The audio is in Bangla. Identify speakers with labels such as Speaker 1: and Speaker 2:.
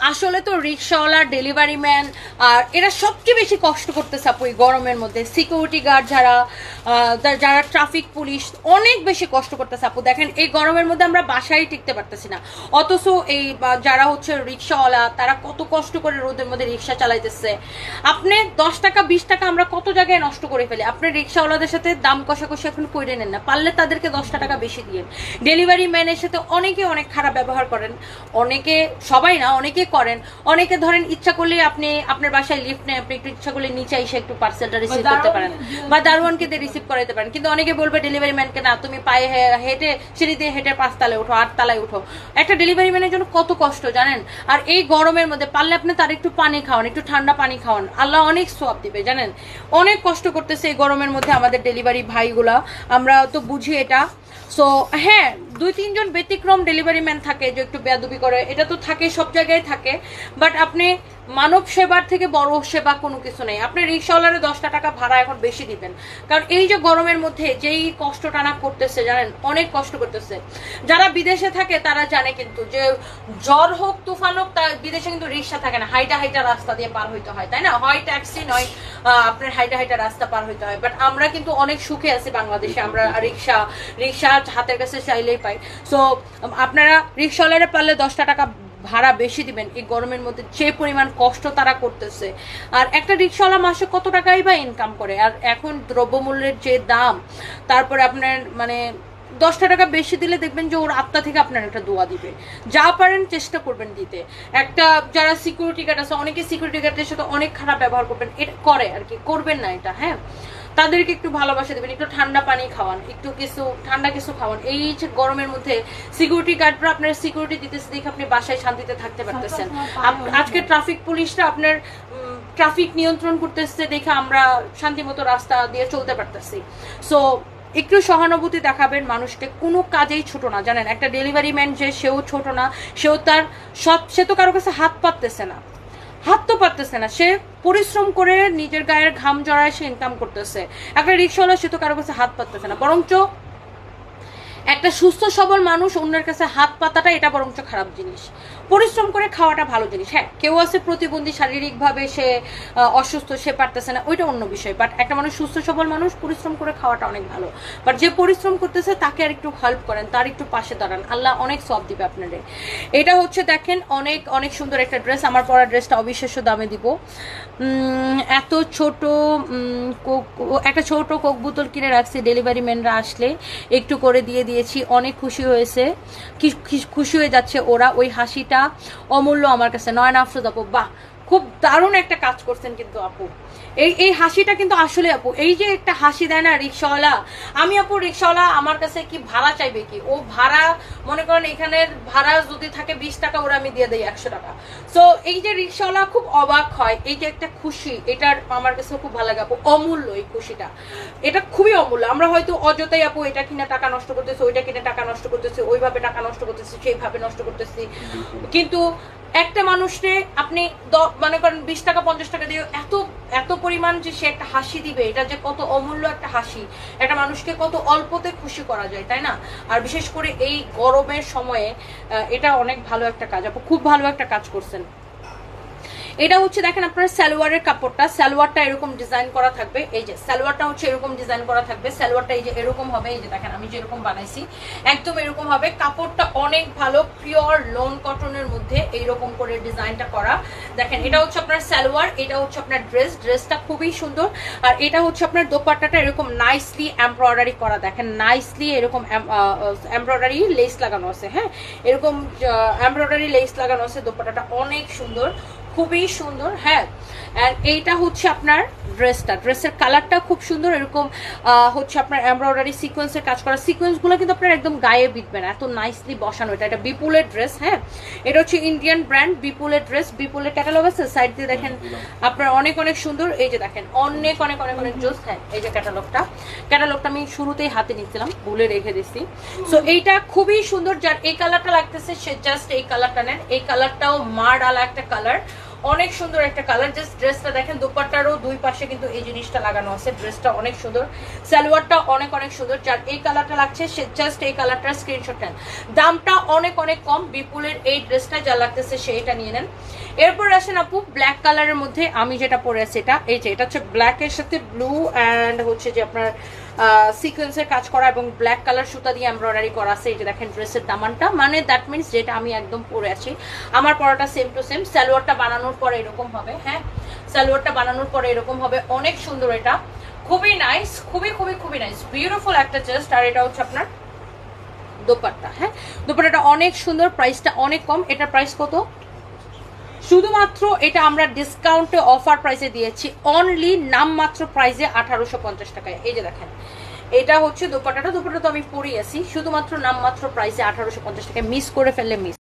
Speaker 1: আসলে তো রিক্সাওয়ালা, ডেলিভারি ম্যান আর এরা সবচেয়ে বেশি কষ্ট করতেছে আপু এই গরমের মধ্যে। সিকিউরিটি গার্ড যারা যারা ট্রাফিক পুলিশ অনেক বেশি কষ্ট করতেছে আপু। দেখেন এই গরমের মধ্যে আমরা বাসায় টিকতে পারতেছি না, অথচ এই যারা হচ্ছে রিক্সাওয়ালা তারা কত কষ্ট করে রোদের মধ্যে রিক্সা চালাইতেছে। আপনি 10 টাকা 20 টাকা আমরা কত জায়গায় নষ্ট করে ফেলি। আপনি রিক্সাওয়ালাদের সাথে দাম কষাকষি এখন করে নেন না, পারলে তাদেরকে 10 টাকা বেশি দিয়ে। ডেলিভারি ম্যানের সাথে অনেকে অনেক খারাপ ব্যবহার করেন, অনেকে, সবাই না, অনেকে করেন। অনেকে ধরেন ইচ্ছা করলে আপনি আপনার বাসায় লিফট নেই, আপনি একটু ইচ্ছা করলে নিচে এসে একটু পার্সেলটা রিসিভ করতে পারেন বা দারোয়ানকে দিয়ে রিসিভ করাতে পারেন। কিন্তু অনেকে বলবে ডেলিভারি ম্যানকে না, তুমি পায়ে হেঁটে সিঁড়ি দিয়ে হেঁটে 5 তলায় উঠো, 8 তলায় উঠো। একটা ডেলিভারি ম্যানের জন্য কত কষ্ট জানেন। আর এই গরমের মধ্যে পারলে আপনি তার একটু পানি খাওয়ান, একটু ঠান্ডা পানি খাওয়ান, আল্লাহ অনেক সওয়াব দিবে জানেন। অনেক কষ্ট করতেছে এই গরমের মধ্যে আমাদের ডেলিভারি ভাইগুলা, আমরা তো বুঝি এটা। সো হ্যাঁ, 2-3 জন ব্যতিক্রম ডেলিভারি ম্যান থাকে যে একটু বেয়াদবি করে, এটা তো থাকে, সব জায়গায় থাকে। বাট আপনি মানব সেবার থেকে বড় সেবা কোনো কিছু নেই। আপনি রিক্সাওয়ালারে 10 টাকা ভাড়া এখন বেশি দিবেন, কারণ এই যে গরমের মধ্যে যেই কষ্টটা না করতেছে জানেন, অনেক কষ্ট করতেছে। যারা বিদেশে থাকে তারা জানে কিন্তু যে জ্বর হোক তুফান হোক, তার বিদেশে কিন্তু রিক্সা থাকে না, হাইটা হাইটা রাস্তা দিয়ে পার হইতে হয়, তাই না? হয় ট্যাক্সি, নয় আপনার হাইটা হাইটা রাস্তা পার হইতে হয়। বাট আমরা কিন্তু অনেক সুখে আছি বাংলাদেশে, আমরা রিক্সা হাতের কাছে চাইলেই পাই। সো আপনারা রিক্সাওয়ালারে পারলে 10 টাকা ভাড়া বেশি দিবেন এই গরমের মধ্যে, যে পরিমাণ কষ্ট তারা করতেছে। আর একটা রিক্সাওয়ালা মাসে কত টাকাই বা ইনকাম করে, আর এখন দ্রব্যমূল্যের যে দাম, তারপরে আপনার মানে 10 টাকা বেশি দিলে দেখবেন যে ওর আত্মা থেকে আপনার একটা দোয়া দিবে। যা পারেন চেষ্টা করবেন দিতে। একটা যারা সিকিউরিটি গার্ড আছে, অনেকে সিকিউরিটি গার্ডের সাথে অনেক খারাপ ব্যবহার করবেন, এটা করে আর কি, করবেন না এটা। হ্যাঁ, তাদেরকে একটু ভালোবাসা দেবেন, একটু ঠান্ডা পানি খাওয়ান, একটু ঠান্ডা কিছু খাওয়ান। এই যে গরমের মধ্যে সিকিউরিটি গার্ডরা আপনার সিকিউরিটি দিতেছে দেখে আপনি বাসায় শান্তিতে থাকতে পারতেছেন। আজকে ট্রাফিক পুলিশরা আপনার ট্রাফিক নিয়ন্ত্রণ করতেছে দেখে আমরা শান্তিমতো রাস্তা দিয়ে চলতে পারতেছি। সো একটু সহানুভূতি দেখাবেন মানুষকে, কোনো কাজেই ছোট না জানেন। একটা ডেলিভারি ম্যান যে, সেও ছোট না, সে তো কারো কাছে হাত তো পারতেছে না, সে পরিশ্রম করে নিজের গায়ের ঘাম জড়ায় সে ইনকাম করতেছে। একটা রিক্সাওয়ালা সে তো কারো কাছে হাত পাততেছে না, বরঞ্চ একটা সুস্থ সবল মানুষ অন্যের কাছে হাত পাতাটা এটা বরঞ্চ খারাপ জিনিস। পরিশ্রম করে খাওয়াটা ভালো জিনিস। হ্যাঁ, কেউ আছে প্রতিবন্ধী, শারীরিকভাবে সে অসুস্থ, সে পারতেছে না, ওইটা অন্য বিষয়। বাট একটা মানুষ সুস্থ সবল মানুষ পরিশ্রম করে খাওয়াটা অনেক ভালো। বাট যে পরিশ্রম করতেছে তাকে আর একটু হেল্প করেন, তার একটু পাশে দাঁড়ান, আল্লাহ অনেক সওয়াব দিবে আপনাদের। এটা হচ্ছে দেখেন অনেক অনেক সুন্দর একটা ড্রেস, আমার পরা ড্রেসটা অবিশ্বাস্য দামে দিব। এত ছোট একটা ছোট কোক বোতল কিনে রাখছি, ডেলিভারি ম্যানরা আসলে একটু করে দিয়ে দিয়েছি, অনেক খুশি হয়েছে, খুশি হয়ে যাচ্ছে ওরা। ওই হাসিটা অমূল্য আমার কাছে। নয়ন আফরোজ আপু, বাহ, খুব দারুণ একটা কাজ করছেন কিন্তু আপু। এই হাসিটা কিন্তু আসলে আপু, এই যে একটা হাসি দেয় না রিক্সাওয়ালা, আমি আপু রিক্সাওয়ালা আমার কাছে কি ভাড়া চাইবে কি, ও ভাড়া মনে করেন এখানের ভাড়া যদি থাকে 20 টাকা, ওরা আমি দিয়ে দেই 100 টাকা। সো এই যে রিক্সাওয়ালা খুব অবাক হয়, এই যে একটা খুশি, এটার আমার কাছে খুব ভালো লাগে আপু। অমূল্য এই খুশিটা, এটা খুবই অমূল্য। আমরা হয়তো অযথাই আপু এটা কিনে টাকা নষ্ট করতেছি, ওইটা কিনে টাকা নষ্ট করতেছি, ওইভাবে টাকা নষ্ট করতেছি, সেইভাবে নষ্ট করতেছি। কিন্তু একটা মানুষকে আপনি মনে করেন 20 টাকা 50 টাকা দিয়ে এত পরিমাণ যে সে একটা হাসি দিবে, এটা যে কত অমূল্য একটা হাসি, একটা মানুষকে কত অল্পতে খুশি করা যায়, তাই না? আর বিশেষ করে এই গরমের সময়ে এটা অনেক ভালো একটা কাজ আপু, খুব ভালো একটা কাজ করছেন। এটা হচ্ছে দেখেন আপনার সালোয়ারের কাপড়টা, সালোয়ারটা এরকম ডিজাইন করা থাকবে। এই যে সালোয়ারটা হচ্ছে এরকম ডিজাইন করা থাকবে, সালোয়ারটা এই যে এরকম হবে, এই যে দেখেন আমি যেরকম বানাইছি একদম এরকম হবে। কাপড়টা অনেক ভালো, পিওর লোন কটনের মধ্যে এইরকম করে ডিজাইনটা করা। দেখেন এটা হচ্ছে আপনার সালোয়ার, এটা হচ্ছে আপনার ড্রেসটা খুবই সুন্দর। আর এটা হচ্ছে আপনার দোপাট্টাটা এরকম নাইসলি এমব্রয়ডারি করা, দেখেন নাইসলি এরকম এমব্রয়ডারি লেস লাগানো আছে। হ্যাঁ, এরকম এমব্রয়ডারি লেস লাগানো আছে, দোপাট্টাটা অনেক সুন্দর, খুবই সুন্দর। হ্যাঁ, আর এইটা হচ্ছে আপনার ড্রেসের কালারটা খুব সুন্দর, এরকম হচ্ছে আপনার এমব্রয়ডারি সিকোয়েন্সের কাজ করা। সিকোয়েন্সগুলো কিন্তু আপনার একদম গায়ে বিঁধবে না, এত নাইসলি বসানো। এটা বিপুলের ড্রেস। হ্যাঁ, এটা হচ্ছে ইন্ডিয়ান ব্র্যান্ড বিপুলের ড্রেস। বিপুলের ক্যাটালগ আছে, সাইড দিয়ে দেখেন আপনার অনেক অনেক সুন্দর। এই যে দেখেন অনেক অনেক অনেক অনেক জোস। হ্যাঁ, এই যে ক্যাটালগটা আমি শুরুতেই হাতে নিচ্ছিলাম, ভুলে রেখে দিচ্ছি। সো এইটা খুবই সুন্দর, যার এই কালারটা লাগতেছে সে জাস্ট এই কালারটা নেন। এই কালারটাও মার আলা একটা কালার, অনেক সুন্দর একটা কালার। জাস্ট ড্রেসটা দেখেন, দোপাট্টারও দুই পাশে কিন্তু এই জিনিসটা লাগানো আছে। ড্রেসটা অনেক সুন্দর, সালোয়ারটা অনেক অনেক সুন্দর। যার এই কালারটা লাগছে সে জাস্ট এই কালারটা স্ক্রিনশট নেন। দামটা অনেক অনেক কম, বিপুলের এই ড্রেসটা যা লাগতেছে সেইটা নিয়ে নেন। এরপর আসেন আপু ব্ল্যাক কালারের মধ্যে আমি যেটা পরে আছি, এটা এই যে এটা হচ্ছে ব্ল্যাকের সাথে ব্লু অ্যান্ড হচ্ছে যে আপনার সিকোয়েন্সের কাজ করা এবং ব্ল্যাক কালার সুতা দিয়ে এমব্রয়ডারি করা আছে। এই যে দেখেন ড্রেসের দামানটা, মানে দ্যাট মিনস যেটা আমি একদম পরে আছি আমার পরাটা সেম টু সেম। সালোয়ারটা বানানোর পরে এরকম হবে, হ্যাঁ সালোয়ারটা বানানোর পরে এরকম হবে। অনেক সুন্দর, এটা খুবই নাইস, খুবই খুবই খুবই নাইস, বিউটিফুল একটা জাস্ট। আর এটা হচ্ছে আপনার দোপাট্টা, হ্যাঁ দোপাট্টাটা অনেক সুন্দর, প্রাইসটা অনেক কম। এটার প্রাইস কত? শুধুমাত্র এটা আমরা ডিসকাউন্টে অফার প্রাইসে দিয়েছি, অনলি নামমাত্র প্রাইসে 1850 টাকায়। এই যে দেখেন এটা হচ্ছে দোপাট্টাটা, দোপাট্টা তো আমি পরেই আছি, শুধুমাত্র নামমাত্র প্রাইসে 1850 টাকায়। মিস করে ফেললে মিস।